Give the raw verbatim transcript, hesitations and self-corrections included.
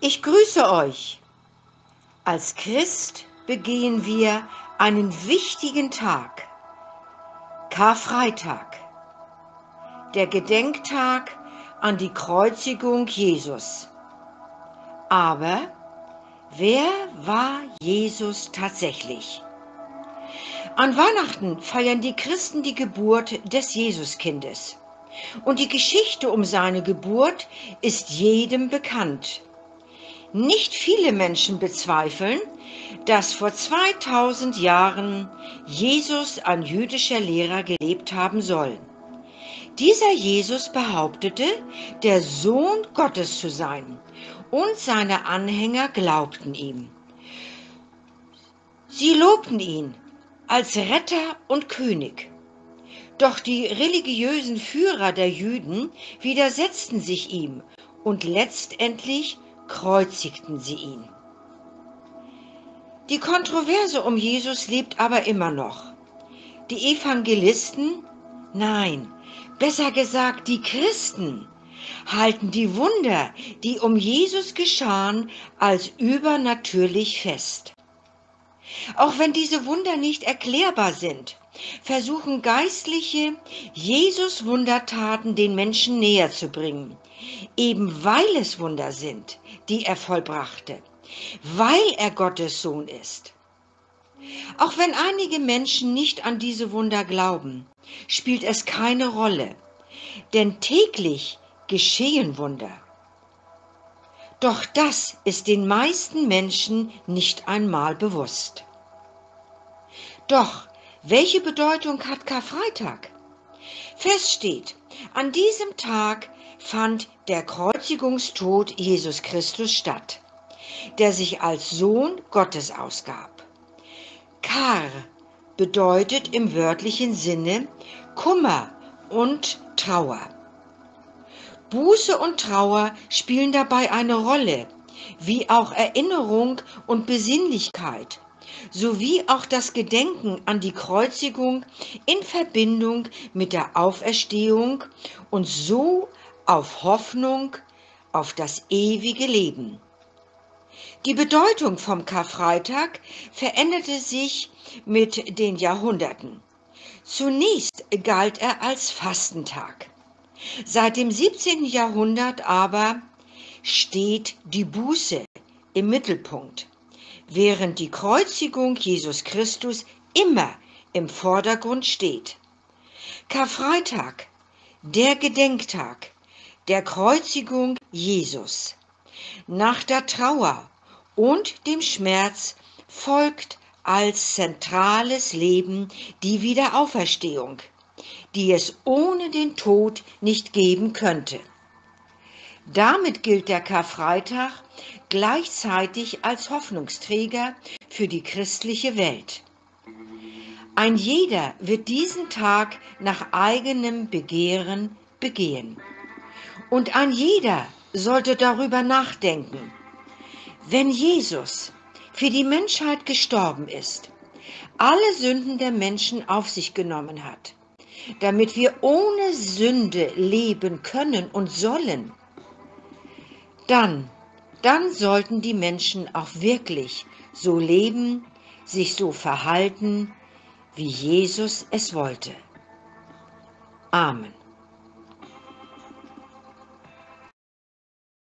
Ich grüße euch. Als Christ begehen wir einen wichtigen Tag, Karfreitag, der Gedenktag an die Kreuzigung Jesus. Aber wer war Jesus tatsächlich? An Weihnachten feiern die Christen die Geburt des Jesuskindes. Und die Geschichte um seine Geburt ist jedem bekannt. Nicht viele Menschen bezweifeln, dass vor zweitausend Jahren Jesus ein jüdischer Lehrer gelebt haben soll. Dieser Jesus behauptete, der Sohn Gottes zu sein, und seine Anhänger glaubten ihm. Sie lobten ihn als Retter und König. Doch die religiösen Führer der Juden widersetzten sich ihm und letztendlich kreuzigten sie ihn. Die Kontroverse um Jesus lebt aber immer noch. Die Evangelisten, nein, besser gesagt die Christen, halten die Wunder, die um Jesus geschahen, als übernatürlich fest. Auch wenn diese Wunder nicht erklärbar sind, versuchen Geistliche, Jesus Wundertaten den Menschen näher zu bringen, eben weil es Wunder sind, die er vollbrachte, weil er Gottes Sohn ist. Auch wenn einige Menschen nicht an diese Wunder glauben, spielt es keine Rolle, denn täglich geschehen Wunder. Doch das ist den meisten Menschen nicht einmal bewusst. Doch welche Bedeutung hat Karfreitag? Fest steht, an diesem Tag fand der Kreuzigungstod Jesus Christus statt, der sich als Sohn Gottes ausgab. Kar bedeutet im wörtlichen Sinne Kummer und Trauer. Buße und Trauer spielen dabei eine Rolle, wie auch Erinnerung und Besinnlichkeit, sowie auch das Gedenken an die Kreuzigung in Verbindung mit der Auferstehung und so auf Hoffnung auf das ewige Leben. Die Bedeutung vom Karfreitag veränderte sich mit den Jahrhunderten. Zunächst galt er als Fastentag. Seit dem siebzehnten Jahrhundert aber steht die Buße im Mittelpunkt, während die Kreuzigung Jesus Christus immer im Vordergrund steht. Karfreitag, der Gedenktag der Kreuzigung Jesus. Nach der Trauer und dem Schmerz folgt als zentrales Leben die Wiederauferstehung, die es ohne den Tod nicht geben könnte. Damit gilt der Karfreitag gleichzeitig als Hoffnungsträger für die christliche Welt. Ein jeder wird diesen Tag nach eigenem Begehren begehen. Und ein jeder sollte darüber nachdenken, wenn Jesus für die Menschheit gestorben ist, alle Sünden der Menschen auf sich genommen hat, damit wir ohne Sünde leben können und sollen, dann, dann sollten die Menschen auch wirklich so leben, sich so verhalten, wie Jesus es wollte. Amen.